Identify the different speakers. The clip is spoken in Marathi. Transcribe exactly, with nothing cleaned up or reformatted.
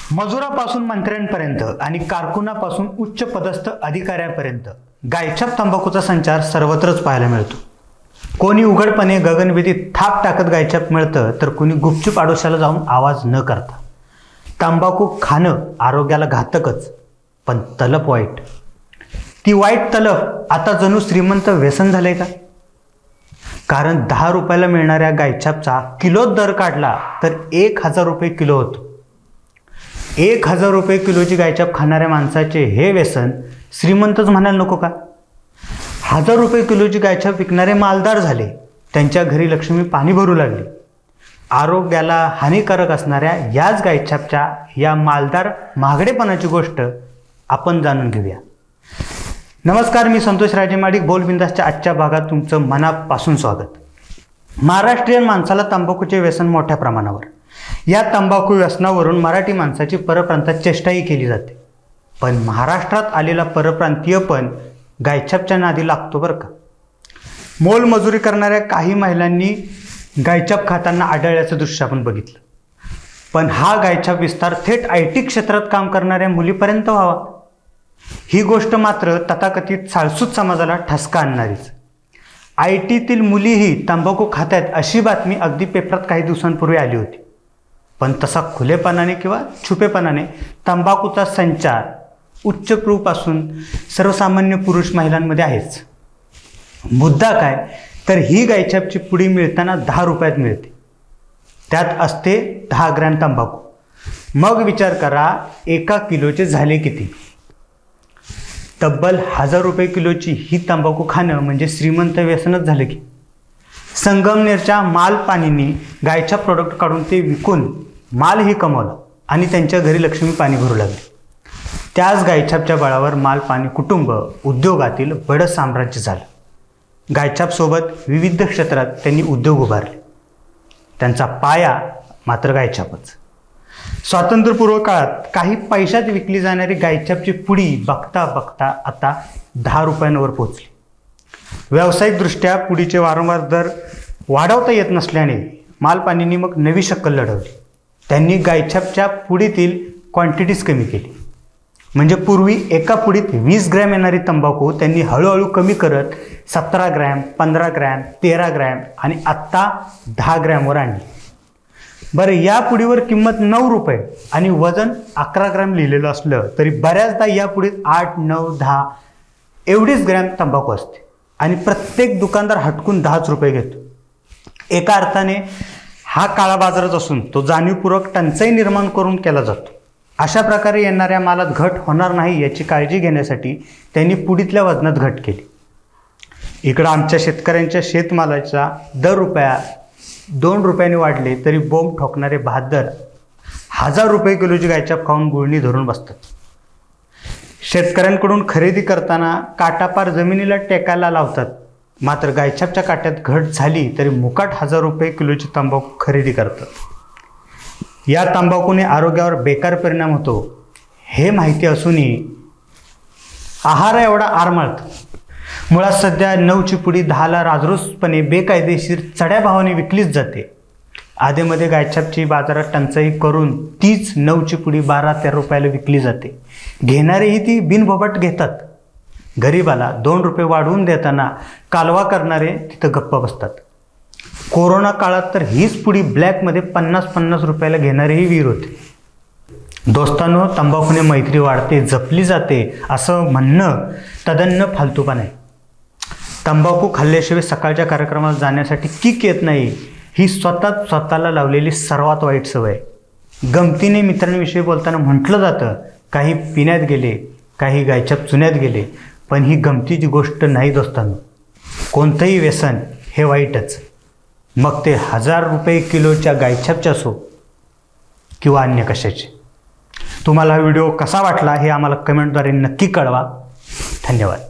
Speaker 1: मजुरापासून मंत्र्यांपर्यंत आणि कारकुनापासून उच्च पदस्थ अधिकाऱ्यांपर्यंत गायछाप तंबाखूचा संचार सर्वत्रच पाहायला मिळतो। कोणी उघडपणे गगनभेदी थाप टाकत गायछाप मिळतं, तर कोणी गुपचूप आडोशाला जाऊन आवाज न करता। तंबाखू खाणं आरोग्याला घातकच, पण तलप वाईट। ती वाईट तलप आता जणू श्रीमंत व्यसन झाले का? कारण दहा रुपयाला मिळणाऱ्या गायछापचा किलोत दर काढला तर एक हजार रुपये किलो होतो। एक हजार रुपये किलोची गायछाप खाणाऱ्या माणसाचे हे व्यसन श्रीमंतच म्हणायला नको का? हजार रुपये किलोची गायछाप विकणारे मालदार झाले, त्यांच्या घरी लक्ष्मी पाणी भरू लागली। आरोग्याला हानिकारक असणाऱ्या याच गायछापच्या या मालदार महागडेपणाची गोष्ट आपण जाणून घेऊया। नमस्कार, मी संतोष राजे माडिक बोलबिंदासच्या आजच्या भागात तुमचं मनापासून स्वागत। महाराष्ट्रीयन माणसाला तंबाखूचे व्यसन मोठ्या प्रमाणावर, या तंबाखू व्यसनावरून मराठी माणसाची परप्रांतात चेष्टाही केली जाते। पण महाराष्ट्रात आलेला परप्रांतीय पण गायछापच्या नादी लागतो बरं का। मोलमजुरी करणाऱ्या काही महिलांनी गायछाप खाताना आढळल्याचं दृश्य आपण बघितलं, पण हा गायछाप विस्तार थेट आय टी क्षेत्रात काम करणाऱ्या मुलीपर्यंत व्हावा, ही गोष्ट मात्र तथाकथित साळसूद समाजाला ठसका आणणारीच। आय टीतील मुलीही तंबाखू खात आहेत अशी बातमी अगदी पेपरात काही दिवसांपूर्वी आली होती। पण तसा खुलेपणाने किंवा छुपेपणाने तंबाखूचा संचार उच्चभ्रूपासून सर्वसामान्य पुरुष महिलांमध्ये आहेच। मुद्दा काय तर ही गायछापची पुडी मिळताना दहा रुपयात मिळते, त्यात असते दहा ग्रॅम तंबाखू। मग विचार करा एका किलोचे झाले किती? तब्बल हजार रुपये किलोची ही तंबाखू खाणं म्हणजे श्रीमंत व्यसनच झालं की। संगमनेरच्या मालपाणींनी गायछाप प्रोडक्ट काढून ते विकून मालही कमवला आणि त्यांच्या घरी लक्ष्मी पाणी भरू लागली। त्याच गायछापच्या बळावर मालपाणी कुटुंब उद्योगातील बडं साम्राज्य झालं। गायछापसोबत विविध क्षेत्रात त्यांनी उद्योग उभारले, त्यांचा पाया मात्र गायछापच। स्वातंत्र्यपूर्व काळात काही पैशात विकली जाणारी गायछापची पुडी बघता बघता आता दहा रुपयांवर पोहोचली। व्यावसायिकदृष्ट्या पुडीचे वारंवार दर वाढवता येत नसल्याने मालपाणींनी मग नवी शक्कल लढवली। त्यांनी गायछापच्या पुडीतील क्वांटिटीज कमी केली। म्हणजे पूर्वी एका पुडीत वीस ग्रॅम येणारी तंबाखू त्यांनी हळूहळू कमी करत सतरा ग्रॅम, पंधरा ग्रॅम, तेरा ग्रॅम आणि आत्ता दहा ग्रॅमवर आणली। बरं, या पुडीवर किंमत नऊ रुपये आणि वजन अकरा ग्रॅम लिहिलेलं असलं तरी बऱ्याचदा या पुडीत आठ, नऊ, दहा एवढीच ग्रॅम तंबाखू असते आणि प्रत्येक दुकानदार हटकून दहाच रुपये घेतो। एका अर्थाने हा काळा बाजारच असून तो जाणीवपूर्वक टंचाई निर्माण करून केला जातो। अशा प्रकारे येणाऱ्या मालात घट होणार नाही याची काळजी घेण्यासाठी त्यांनी पुडीतल्या वजनात घट केली। इकडं आमच्या शेतकऱ्यांच्या शेतमालाचा दर रुपया दोन रुपयाने वाढले तरी बोंब ठोकणारे बहादर हजार रुपये किलोची गायछाप खाऊन गुळणी धरून बसतात। शेतकऱ्यांकडून खरेदी करताना काटापार जमिनीला टेकायला लावतात, मात्र गायछापच्या काट्यात घट झाली तरी मुकाट हजार रुपये किलोची तंबाखू खरेदी करतात। या तंबाखूने आरोग्यावर बेकार परिणाम होतो हे माहिती असूनही आहार एवढा आरमाळतो। मुळात सध्या नऊची पुडी दहाला राजरोसपणे बेकायदेशीर चढ्या भावाने विकलीच जाते। आधेमध्ये गायछापची बाजारात टंचाई करून तीच नऊची पुडी बारा तेरा रुपयाला विकली जाते। घेणारेही ती बिनबोबट घेतात। गरिबाला दोन रुपये वाढवून देताना कालवा करणारे तिथं गप्प बसतात। कोरोना काळात तर हीच पुडी ब्लॅकमध्ये पन्नास पन्नास रुपयाला घेणारेही वीर होते। दोस्तांनो, तंबाखूने मैत्री वाढते, जपली जाते असं म्हणणं तदन्न फालतूपणा आहे। तंबाखू खाल्ल्याशिवाय सकाळच्या कार्यक्रमात जाण्यासाठी किक येत नाही, ही स्वतः स्वतःला लावलेली सर्वात वाईट सवय। गमतीने मित्रांविषयी बोलताना म्हटलं जातं, काही पिण्यात गेले, काही गायछाप चुन्यात गेले, पण ही गमतीची गोष्ट नाही दोस्तांनो। कोणतंही व्यसन हे वाईटच, मग ते हजार रुपये किलोच्या गायछापचे असो किंवा अन्य कशाचे। तुम्हाला हा व्हिडिओ कसा वाटला हे आम्हाला कमेंटद्वारे नक्की कळवा। धन्यवाद।